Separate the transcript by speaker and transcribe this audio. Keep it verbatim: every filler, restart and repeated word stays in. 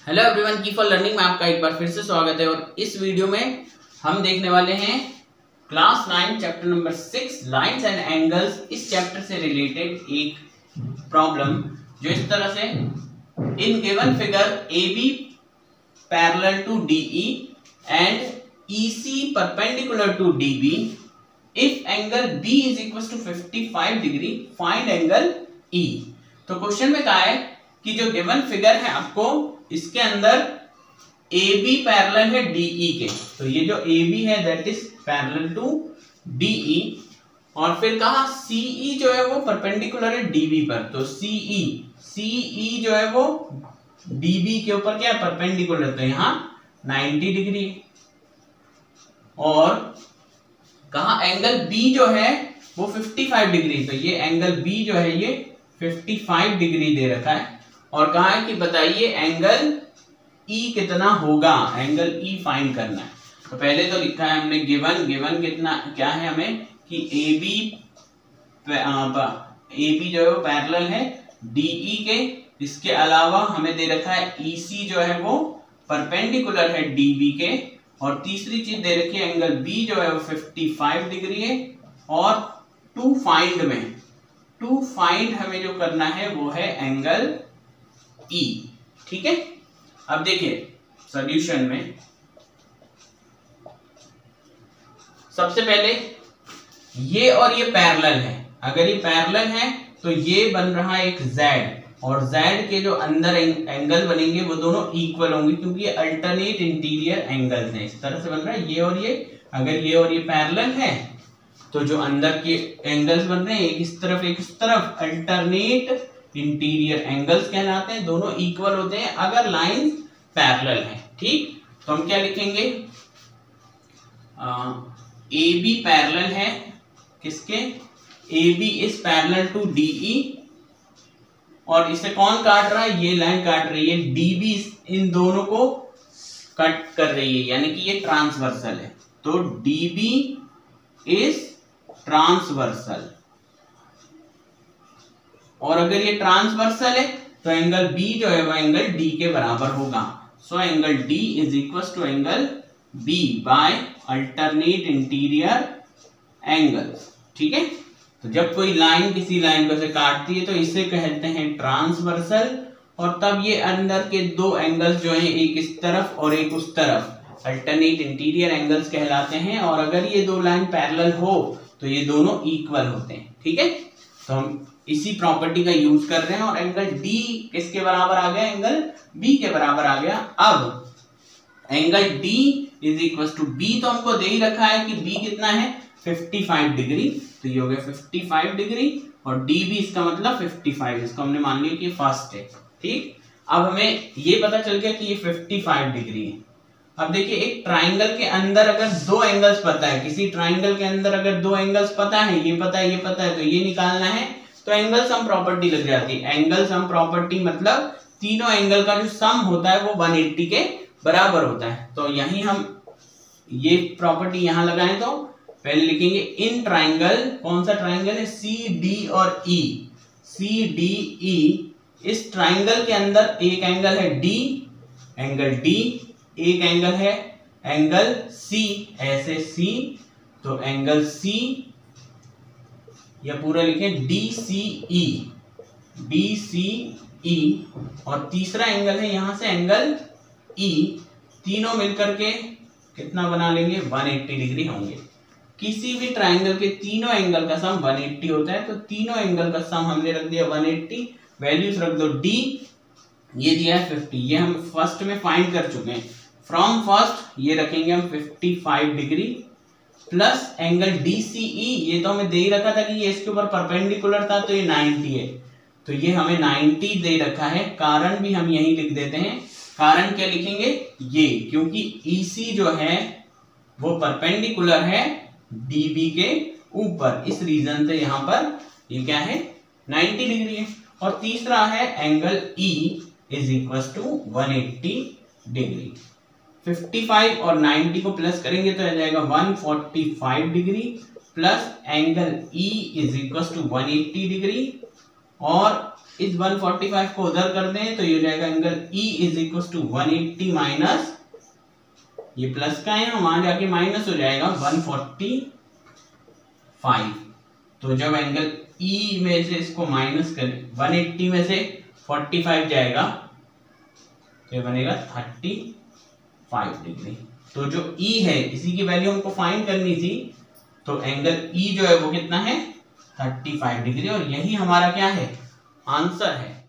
Speaker 1: Hello everyone, key for learning में आपका एक बार फिर से स्वागत है। और इस वीडियो में हम देखने वाले हैं class nine chapter number six lines and angles. इस चैप्टर से रिलेटेड एक प्रॉब्लम जो इस तरह से, in given figure A B parallel to D E and E C perpendicular to D B, if angle B is equal to fifty five degree find angle E. तो question में कहा है कि जो गिवन फिगर है आपको, इसके अंदर ए बी पैरेलल है डीई के, तो ये जो ए बी है that is parallel to DE, और फिर कहा सीई जो है वो परपेंडिकुलर है डीबी पर, तो सीई सीई जो है वो डीबी के ऊपर क्या है, परपेंडिकुलर, तो यहां नाइंटी डिग्री। और कहा एंगल बी जो है वो फिफ्टी फाइव डिग्री, तो ये एंगल बी जो है ये फिफ्टी फाइव डिग्री दे रखा है। और कहा है कि बताइए एंगल ई कितना होगा, एंगल ई फाइंड करना है। तो पहले तो लिखा है हमने गिवन गिवन कितना क्या है हमें कि ए बी ए बी जो है वो पैरेलल है डीई के, इसके अलावा हमें दे रखा है ई सी जो है वो परपेंडिकुलर है डीबी के, और तीसरी चीज दे रखी है एंगल बी जो है वो फिफ्टी फाइव डिग्री है। और टू फाइंड में टू फाइंड हमें जो करना है वो है एंगल ई। ठीक है, अब देखिए सॉल्यूशन में सबसे पहले ये और ये पैरेलल है। अगर ये पैरेलल है तो ये बन रहा है एक Z, और Z के जो अंदर एंगल बनेंगे वो दोनों इक्वल होंगे क्योंकि ये अल्टरनेट इंटीरियर एंगल्स हैं। इस तरह से बन रहा है ये और ये। अगर ये और ये पैरेलल है तो जो अंदर के एंगल्स बन रहे हैं एक इस तरफ एक इस तरफ, अल्टरनेट इंटीरियर एंगल्स कहलाते हैं, दोनों इक्वल होते हैं अगर लाइंस पैरेलल हैं। ठीक, तो हम क्या लिखेंगे, ए बी पैरेलल है किसके, A B is parallel to DE, और इसे कौन काट रहा है, ये लाइन काट रही है, डीबी इन दोनों को कट कर रही है, यानी कि ये ट्रांसवर्सल है, तो डीबी इज ट्रांसवर्सल। और अगर ये ट्रांसवर्सल है तो एंगल बी जो है वो एंगल डी के बराबर होगा। So angle D is equal to angle B by alternate interior angles. ठीक है, तो जब कोई लाइन किसी लाइन को से काटती है तो इसे कहते हैं ट्रांसवर्सल, और तब ये अंदर के दो एंगल्स जो हैं एक इस तरफ और एक उस तरफ अल्टरनेट इंटीरियर एंगल्स कहलाते हैं। और अगर ये दो लाइन पैरेलल हो तो ये दोनों इक्वल होते हैं। ठीक है, तो हम इसी प्रॉपर्टी का यूज कर रहे हैं, और एंगल डी किसके बराबर आ गया, एंगल बी के बराबर आ गया। अब angle D is equal to B, तो हमको दे ही रखा है कि बी कितना है फिफ्टी फाइव डिग्री, तो ये हो गया फिफ्टी फाइव डिग्री, और डी बी इसका मतलब फिफ्टी फाइव, इसको हमने मान लिया कि फर्स्ट है। ठीक, अब हमें ये पता चल गया कि ये फिफ्टी फाइव डिग्री है। अब देखिए एक ट्राइंगल के अंदर अगर दो एंगल्स पता है, किसी ट्राइंगल के अंदर अगर दो एंगल्स पता है, ये पता है ये पता है, तो ये निकालना है, तो एंगल सम प्रॉपर्टी लग जाती है। एंगल सम प्रॉपर्टी मतलब तीनों एंगल का जो सम होता है वो वन एटी के बराबर होता है। तो यहीं हम ये प्रॉपर्टी यहां लगाएं तो पहले लिखेंगे इन ट्राइंगल, कौन सा ट्राइंगल है, सी डी और ई, सी डी ई, इस ट्राइंगल के अंदर एक एंगल है डी, एंगल डी, एक एंगल है एंगल सी, ऐसे सी, तो एंगल सी या पूरा लिखें डी सी ई, डी सी ई, और तीसरा एंगल है यहां से एंगल ई, तीनों मिलकर के कितना बना लेंगे, वन एटी डिग्री होंगे। किसी भी ट्राइंगल के तीनों एंगल का सम वन एटी होता है, तो तीनों एंगल का सम हमने रख दिया वन एटी, वैल्यूज रख दो डी, ये दिया है फिफ्टी, ये हम फर्स्ट में फाइंड कर चुके हैं। फ्रॉम फर्स्ट ये रखेंगे हम fifty five degree plus angle D C E, ये तो हमें दे ही रखा था कि ये इसके ऊपर परपेंडिकुलर था, तो ये नाइंटी है, तो ये हमें नाइंटी दे रखा है। कारण भी हम यही लिख देते हैं, कारण क्या लिखेंगे, ये क्योंकि ई सी जो है वो परपेंडिकुलर है डीबी के ऊपर, इस रीजन से यहां पर ये क्या है नाइंटी डिग्री है। और तीसरा है angle E is equal to one eighty degree. Fifty five और नाइंटी को प्लस करेंगे तो आ जाएगा one forty five degree, plus angle E is equal to one eighty degree, और इस एक सौ पैंतालीस को उधर कर दें तो ये हो जाएगा angle E is equal to one eighty minus, ये प्लस का है वहां जाके माइनस हो जाएगा वन फोर्टी फाइव। तो जब एंगल E में से इसको माइनस करें, वन एट्टी में से पैंतालीस जाएगा तो ये बनेगा पैंतीस डिग्री। तो जो E है इसी की वैल्यू हमको फाइंड करनी थी, तो एंगल E जो है वो कितना है पैंतीस डिग्री, और यही हमारा क्या है आंसर है।